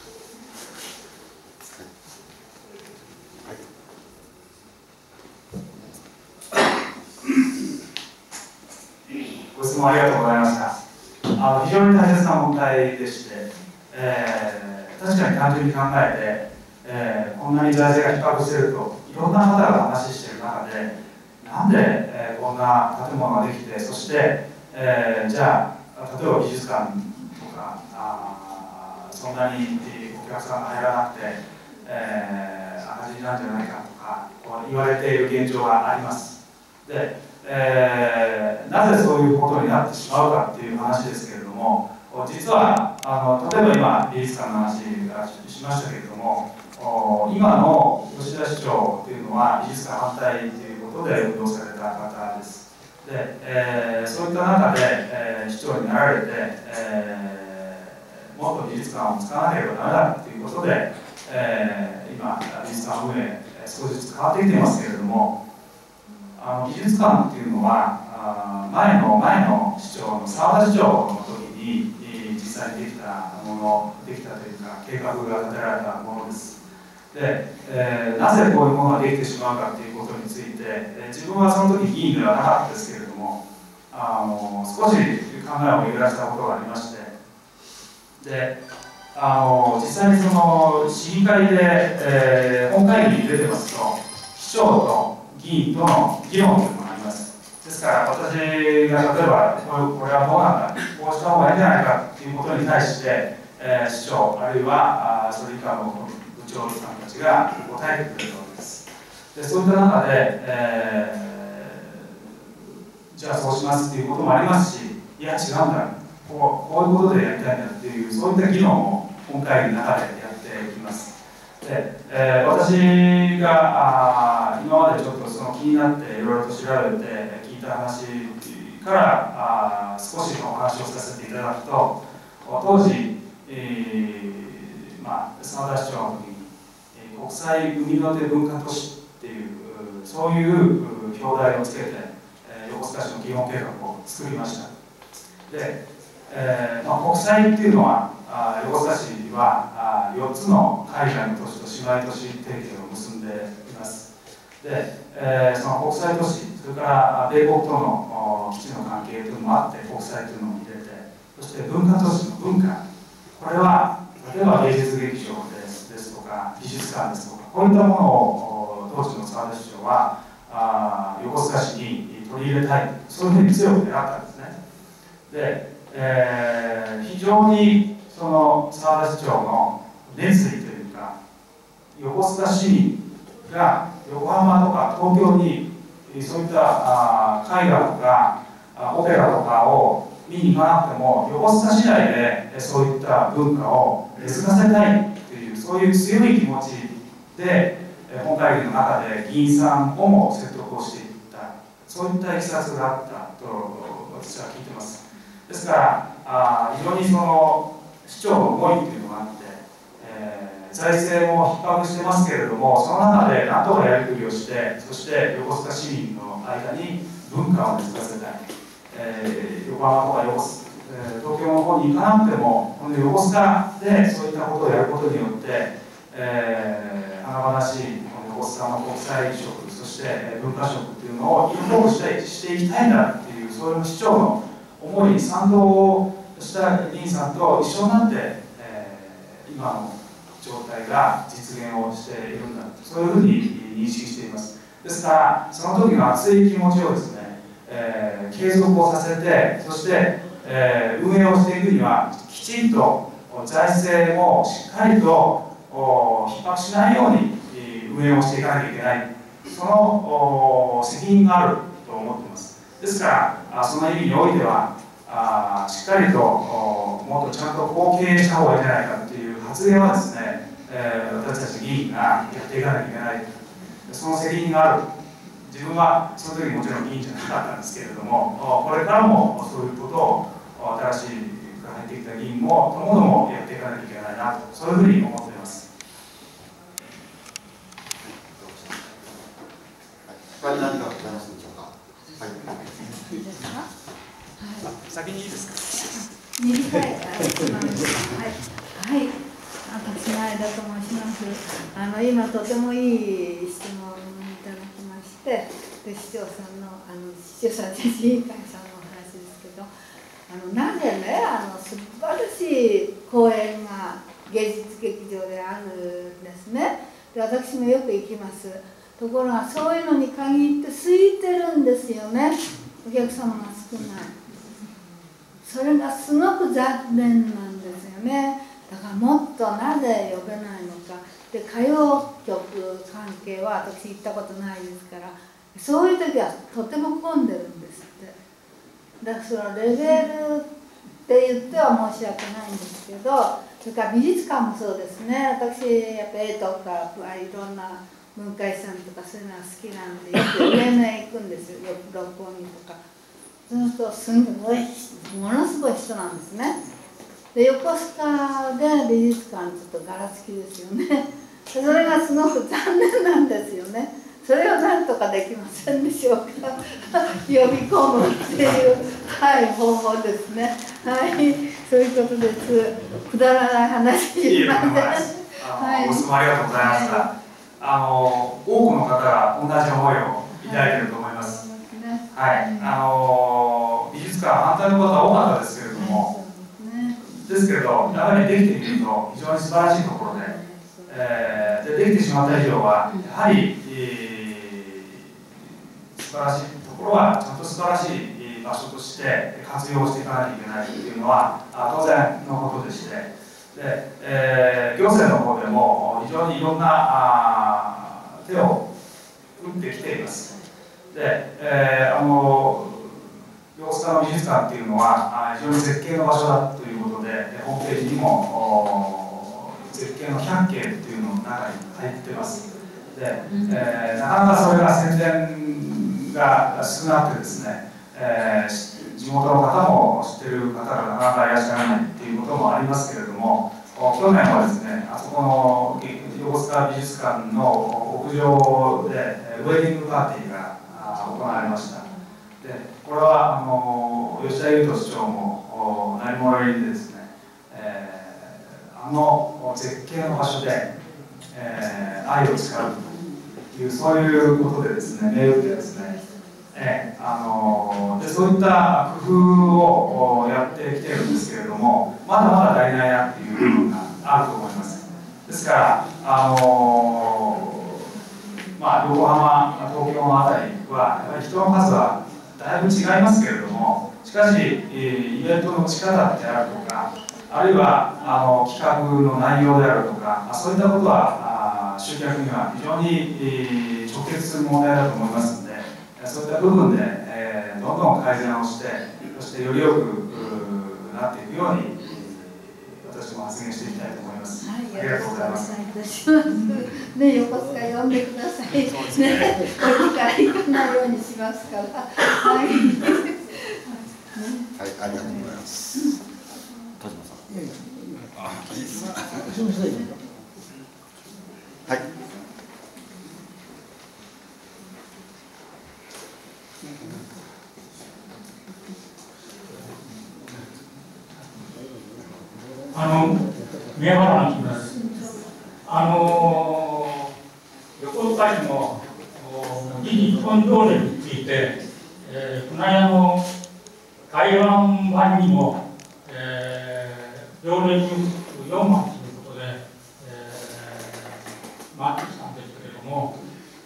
ご質問ありがとうございました。非常に大切な問題でして、確かに単純に考えて、こんなに財政が逼迫しているといろんな方が話している中で、なんで、こんな建物ができて、そして、じゃあ例えば美術館とかそんなにお客さんが入らなくて、赤字なんじゃないかとか言われている現状があります。でなぜそういうことになってしまうかっていう話ですけれども、実は例えば今美術館の話がしましたけれども、今の吉田市長というのは美術館反対ということで運動された方です。でそういった中で、市長になられて、もっと美術館を使わなければダメだということで、今美術館運営少しずつ変わってきていますけれども、美術館っていうのは前の市長の澤田市長の時に実際にできたというか計画が立てられたものです。で、なぜこういうものができてしまうかということについて、自分はその時議員ではなかったですけれども、少し考えを巡らしたことがありまして、で実際にその市議会で、本会議に出てますと市長と議員との議論というのがあります。ですから私が例えばこれはどうなんだ、こうした方がいいんじゃないかということに対して、市長あるいはそれ以下の部長さんたちが答えてくれるわけです。でそういった中で、じゃあそうしますということもありますし、いや違うんだ、こういうことでやりたいんだっていう、そういった議論を本会議の中でやっていきます。で私が今までちょっとその気になっていろいろと調べて聞いた話から少しのお話をさせていただくと、当時、澤田市長の時に、国際海の手文化都市っていうそういう表題をつけて、横須賀市の基本計画を作りました。で、国際っていうのは横須賀市は4つの海外の都市と姉妹都市提携を結んでいます。で、その国際都市、それから米国との基地の関係というのもあって国際というのを入れて、そして文化都市の文化、これは例えば芸術劇場ですとか美術館ですとか、こういったものを当時の澤田市長は横須賀市に取り入れたい、そういうふうに強く願ったんですね。で非常にその澤田市長の熱意というか、横須賀市民が横浜とか東京にそういった絵画とかオペラとかを見に行かなくても、横須賀市内でそういった文化を根付かせたいという、そういう強い気持ちで本会議の中で議員さんをも説得をしていった、そういったいきさつがあったと私は聞いてます。ですから非常にその市長の思いというのがあって、財政も逼迫してますけれども、その中で何とかやりくりをして、そして横須賀市民の間に文化を根付かせたい、横浜とか東京の方に行かなくても、この横須賀でそういったことをやることによって、華々しいこの横須賀の国際色、そして文化色というのをインフォームしていきたいんだっていう、そういう市長の思いに賛同をした議員さんと一緒になって、今の状態が実現をしているんだ、そういうふうに認識しています。ですからその時の熱い気持ちをですね、継続をさせて、そして、運営をしていくにはきちんと財政もしっかりと逼迫しないように運営をしていかなきゃいけない、その責任があると思っています。ですからその意味においてはしっかりともっとちゃんとこう経営した方がいいんじゃないかという発言はですね、私たち議員がやっていかなきゃいけない、その責任がある。自分はその時もちろん議員じゃなかったんですけれども、これからもそういうことを新しい入ってきた議員もともどもやっていかなきゃいけないなと、そういうふうに思っています。 他に何かございますでしょうか。はい。 先にいいですか。 2回はい、私の間と申します。今とてもいい質問をいただきまして、で市長さんの市長さん自治委員会さんのお話ですけど、なぜね素晴らしい公演が芸術劇場であるんですね。で私もよく行きます。ところがそういうのに限って空いてるんですよね。お客様が少ない。それがすごく残念なんですよね。だからもっとなぜ呼べないのか。で歌謡曲関係は私行ったことないですから、そういう時はとても混んでるんですって。だからそのレベルって言っては申し訳ないんですけど、それから美術館もそうですね。私やっぱ絵とかいろんな文化遺産とかそういうのが好きなんで、よく上野へ行くんですよ。よく六本木とか。そうするとすごいものすごい人なんですね。で横須賀で美術館ちょっとガラつきですよね。それがすごく残念なんですよね。それをなんとかできませんでしょうか。呼び込むっていう、方法ですね。そういうことです。くだらない話いいません。ご質問ありがとうございました。多くの方が同じ思いを抱いていると思います。美術館反対の方は多かったですけれども、ですけれど、やはりできてみると非常に素晴らしいところで、できてしまった以上はやはり、素晴らしいところはちゃんと素晴らしい場所として活用していかなきゃいけないというのは当然のことでして、で、行政の方でも非常にいろんな手を打ってきています。で、横須賀の美術館っていうのは非常に絶景の場所だということで、ホームページにも絶景の100景っていうのの中に入ってます。で、なかなかそれが宣伝が少なくてですね、地元の方も知ってる方がなかなかいらっしゃらないっていうこともありますけれども、去年はですね、あそこの横須賀美術館の屋上でウェディングパーティーが行われました。で、これは吉田裕人市長も何も言いでですね、絶景の場所で、愛を誓うというそういうことでですね、銘打ってですね、でそういった工夫をやってきているんですけれども、まだまだ足りないなっていう部分があると思います。ですから横浜、東京のあたりはやはり人の数はだいぶ違いますけれども、しかしイベントの仕方であるとか、あるいは企画の内容であるとか、そういったことは集客には非常に直結する問題だと思いますので、そういった部分でどんどん改善をして、そしてよりよくなっていくように私も発言していきたいと思います。ありがとうございます。 ね、横須賀呼んでください。ね、これから行かないようにしますから。はい、ありがとうございます。 田島さん。はい。 宮原の木村です。横須賀市の議事基本条例について、この間の台湾版にも、条例に4番ということで、回ってきたんですけれども、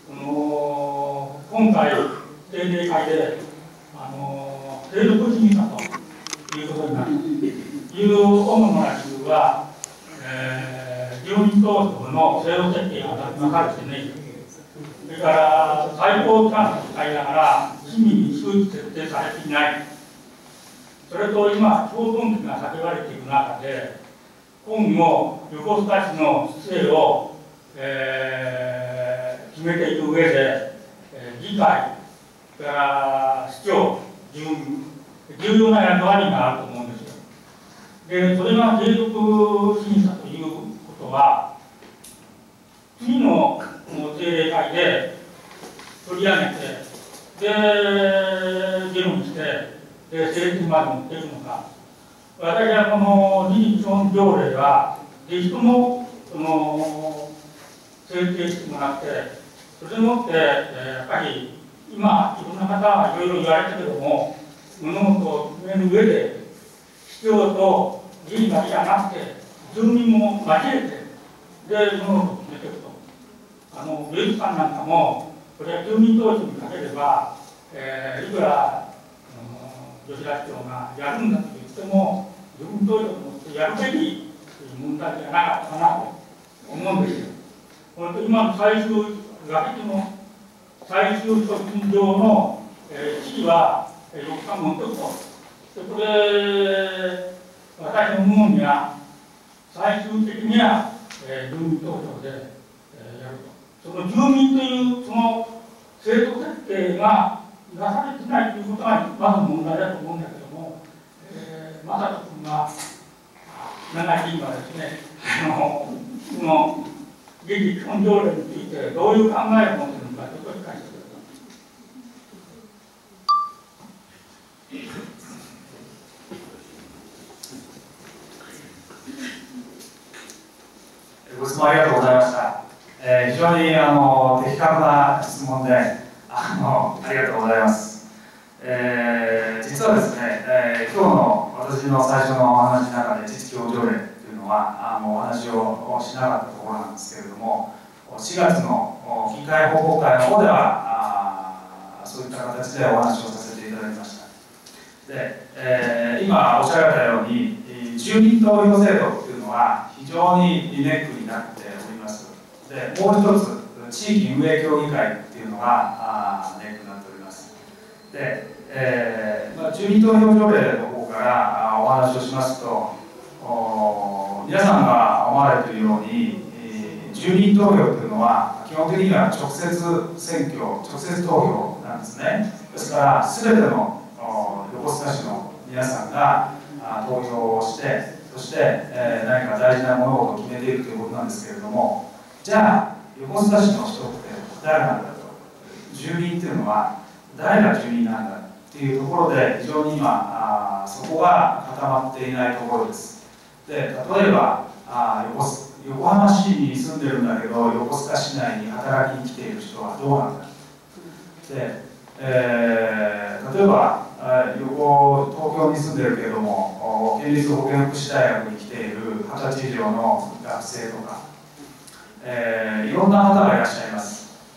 今回、定例会で、継続審査ということになる。いう主な理由は、住民投票の制度設計がなされていない。それから最高機関を使いながら市民に周知徹底されていない。それと今、共存期が叫ばれている中で、今後、横須賀市の市政を、決めていく上で、議会、それから市長、住民、重要な役割があると思うんですよ。で、それが継続審査ということは、次の定例会で取り上げて、で、議論して、 で成立まで持っていくのか。私はこの理事基本条例は、ぜひとも制定してもらって、それでもって、やっぱり今、いろんな方はいろいろ言われたけども、物事を決める上で、市長と議員だけじゃなくて、住民も交えて、で、物事を決めていくと。美術館なんかも、これは住民投票にかければ、いくら吉田市長がやるんだと言っても、住民投票を持ってやるべき問題じゃなかったかなと思うんですよ。今の最終、崖の最終処分場の地位は6日持っておくと。でこれ、私の思うには、最終的には住民投票でやると。その住民というその制度設計がなされてないということがまず問題だと思うんだけども、正人君が長い議員はですね、この議事基本条例についてどういう考えを持っているのか、ちょっと理解してください。 ご質問ありがとうございました。非常に的確な質問でありがとうございます。実はですね、今日の私の最初のお話の中で実基本条例というのはお話をしなかったところなんですけれども、4月の議会報告会の方ではそういった形でお話をさせていただきました。で、今おっしゃられたように住民投票制度というのは非常にネックになっております。で、もう一つ地域運営協議会っていうのがネックになっております。で、住民投票条例の方からお話をしますと、皆さんが思われているように、住民投票というのは基本的には直接選挙、直接投票なんですね。ですから全ての横須賀市の皆さんが投票をして、そして、何か大事な物事を決めていくということなんですけれども、じゃあ横須賀市の人って誰なんだと、住民っていうのは誰が住民なんだっていうところで非常に今そこが固まっていないところです。で、例えば横浜市に住んでるんだけど横須賀市内に働きに来ている人はどうなんだ。で、例えば東京に住んでるけれども県立保健福祉大学に来ている20歳以上の学生とか、いろんな方がいらっしゃいます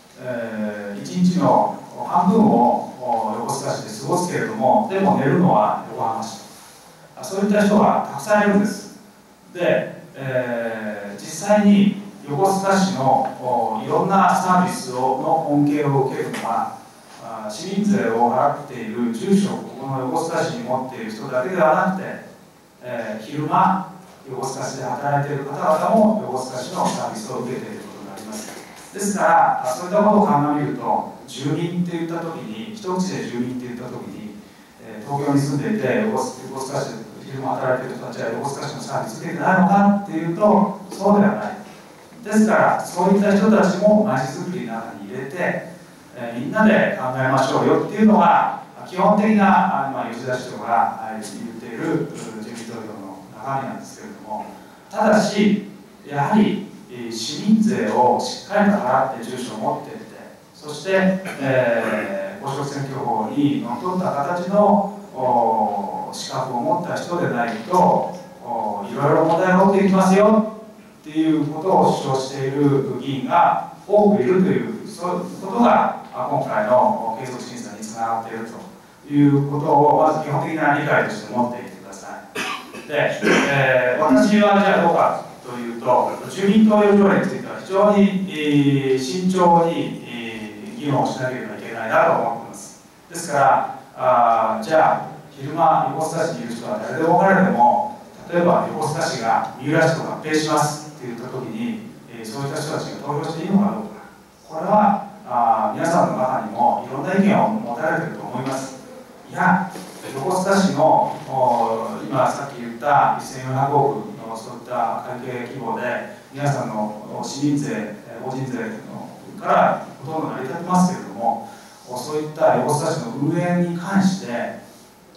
。1日の半分を横須賀市で過ごすけれども、でも寝るのは横浜市。そういった人がたくさんいるんです。で、実際に横須賀市のいろんなサービスの恩恵を受けるのは市民税を払っている住所をこの横須賀市に持っている人だけではなくて、昼間横須賀市で働いている方々も横須賀市のサービスを受けていることになります。ですからそういったことを鑑みると、住民って言った時に、一口で住民って言った時に、東京に住んでいて横須賀市で昼間働いている人たちは横須賀市のサービスを受けてないのかっていうと、そうではない。ですからそういった人たちもまちづくりの中に入れて、みんなで考えましょうよっていうのが基本的な吉田市長が言っている住民投票の中身なんですけれども、ただしやはり市民税をしっかりと払って住所を持っていって、そして、公職選挙法にのっとった形の資格を持った人でないといろいろ問題が起きてきますよっていうことを主張している議員が多くいるという、そういうことが今回の継続審査につながっているということをまず基本的な理解として持っていてください。で、私はじゃあどうかというと、住民投票条例については非常に慎重に議論をしなければいけないなと思っています。ですからじゃあ昼間横須賀市にいる人は誰でも彼でも、例えば横須賀市が三浦市と合併しますって言った時に、そういった人たちが投票していいのかどうか、これは皆さんの中にもいろんな意見を持たれていると思います。いや、横須賀市の今さっき言った1400億のそういった会計規模で皆さんの市民税、法人税からほとんど成り立ってますけれども、そういった横須賀市の運営に関して、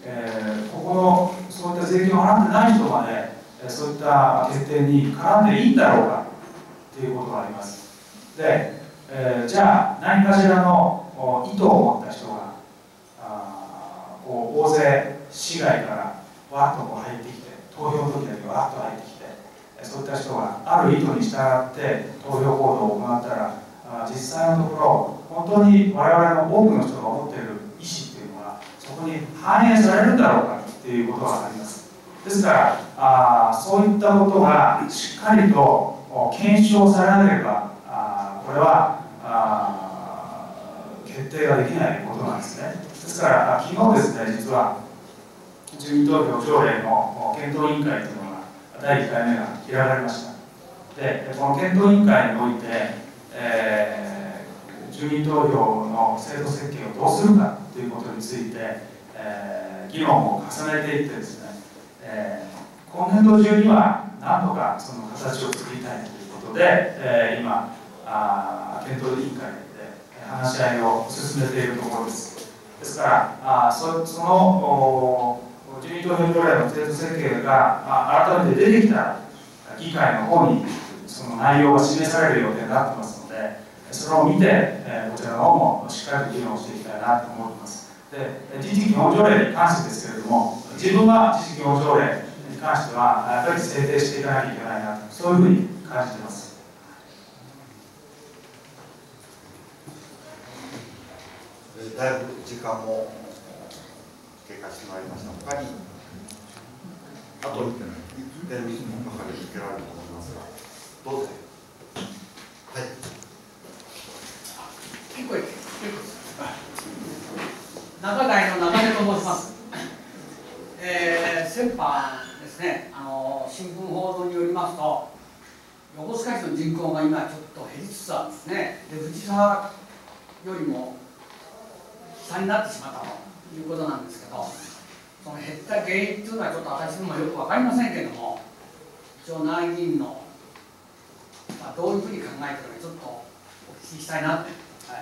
ここのそういった税金を払ってない人までそういった決定に絡んでいいんだろうかということがあります。で、じゃあ何かしらの意図を持った人が大勢市外からわっと入ってきて、投票の時だけわっと入ってきて、そういった人がある意図に従って投票行動を行ったら、実際のところ本当に我々の多くの人が持っている意思っていうのはそこに反映されるんだろうかっていうことがあります。ですからそういったことがしっかりと検証されなければこれは決定ができないことなんですね。ですから昨日ですね、実は住民投票条例の検討委員会というのが第1回目が開かれました。で、この検討委員会において、住民投票の制度設計をどうするかということについて、議論を重ねていってですね、今年度中には何とかその形を作りたいということで、今検討委員会で話し合いを進めているところです。ですからその住民投票条例の制度設計が改めて出てきたら議会の方にその内容が示される予定になってますので、それを見てこちらの方もしっかりと議論していきたいなと思います。で、自治基本条例に関してですけれども、自分は自治基本条例に関してはやっぱり制定していかなきゃいけないなと、そういうふうに感じています。 だいぶ時間も経過してまいりました。他にあと1点ばかり受けられると思いますが、どうぞ。はい。 中台の中根と申します。先般ですね、新聞報道によりますと、横須賀市の人口が今ちょっと減りつつあるんですね。で、藤沢よりも下になってしまったということなんですけど、その減った原因というのはちょっと私にもよく分かりませんけれども、一応内議員の、どういうふうに考えているかちょっとお聞きしたいなと。はいはい、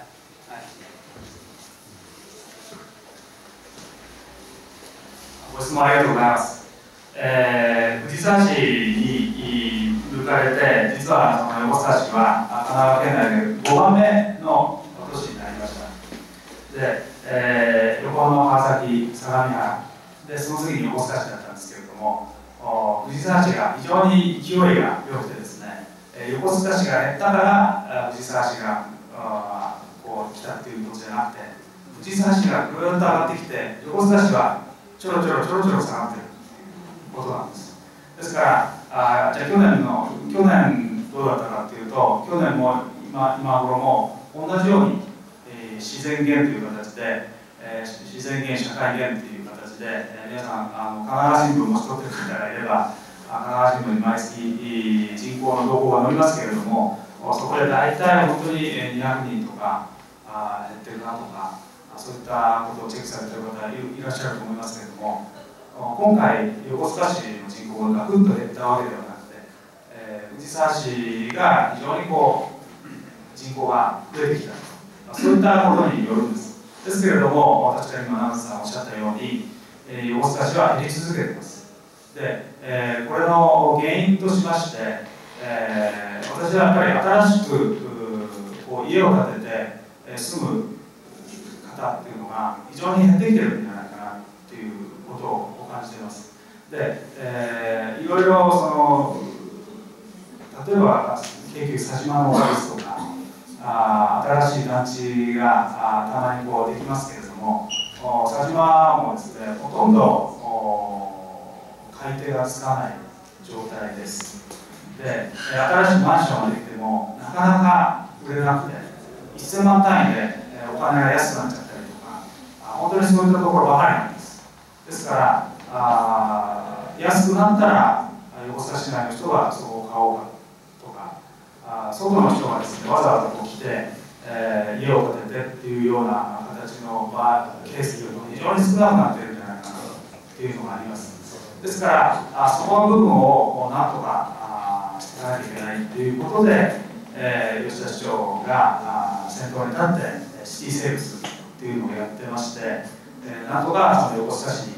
ご質問ありがとうございます。藤沢市に抜かれて、実はその横須賀市は神奈川県内で5番目の都市になりました。で、横浜、川崎、相模原で、その次に横須賀市だったんですけれども、藤沢市が非常に勢いが良くてですね、横須賀市が減ったから藤沢市がこう来たっていうことじゃなくて、藤沢市がぐーっと上がってきて、横須賀市はちょろちょろ下がっていることなんです。ですから、じゃあ去年どうだったかというと、去年も今頃も同じように、自然減という形で、自然減、社会減という形で、皆さん神奈川新聞も取ってる方がいれば、神奈川新聞に毎月人口の動向が載りますけれども、そこで大体本当に200人とか減ってるなとか、そういったことをチェックされている方いらっしゃると思いますけれども、今回横須賀市の人口がぐっと減ったわけではなくて、藤沢市が非常に人口が増えてきた、そういったことによるんです。ですけれども、私が今アナウンサーがおっしゃったように、横須賀市は減り続けています。で、これの原因としまして、私はやっぱり新しく家を建てて住む方っていうのが非常に減ってきてるんじゃないかなっていうことを感じています。で、いろいろ例えば京急佐島のオフィスとか新しい団地がたまにできますけれども、佐島もですね、ほとんど買い手がつかない状態です。で、新しいマンションができてもなかなか売れなくて、1000万単位でお金が安くなっちゃったりとか、本当にそういったところばかりなんです。ですから安くなったら横須賀市内の人がそこを買おうかとか、外の人がですね、わざわざ来て、家を建ててっていうような形のケースというのが非常に少なくなっているんじゃないかなというのがあります。ですからそこの部分をなんとかしていかなきゃいけないということで、吉田市長が先頭に立ってシティセールスというのをやってまして、なんとかその横須賀市に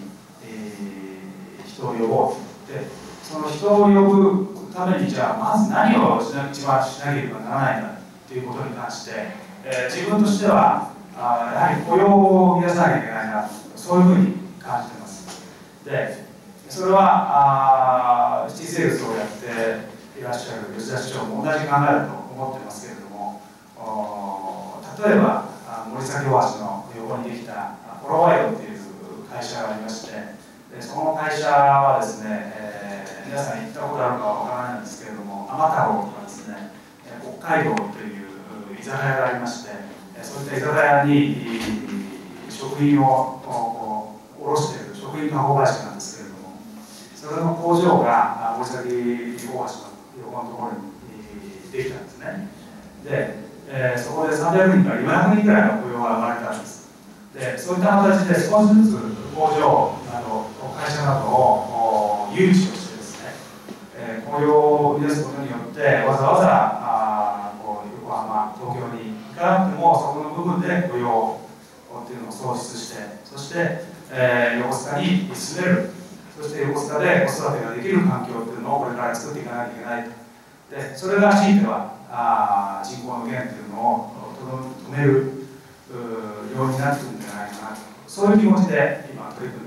人を呼ぼうで、その人を呼ぶためにじゃあまず何を一番しなければならないかということに関して、自分としてはやはり雇用を増やさなきゃいけないな、そういうふうに感じています。でそれはシティセールスをやっていらっしゃる吉田市長も同じ考えだと思ってますけれども、例えば森崎大橋の横にできたポロワイドっていう会社がありまして、でその会社はですね、皆さん行ったことあるかわからないんですけれども、天太郎とかですね、北海道という居酒屋がありまして、そういった居酒屋に食品を卸している食品加工会社なんですけれども、それの工場が森崎大橋の横のところにできたんですね。で、そこで300人から400人ぐらいの雇用が生まれたんです。で、そういった形で少しずつ工場など会社などを誘致をしてですね、雇用を増やすことによってわざわざ横浜、東京に行かなくてもそこの部分で雇用っていうのを創出して、そして、横須賀に住める、そして横須賀で子育てができる環境っていうのをこれから作っていかなきゃいけないと。でそれが強いては人口の減っていうのを止めるようになってくるんじゃないかなと、そういう気持ちで今取り組んでいます。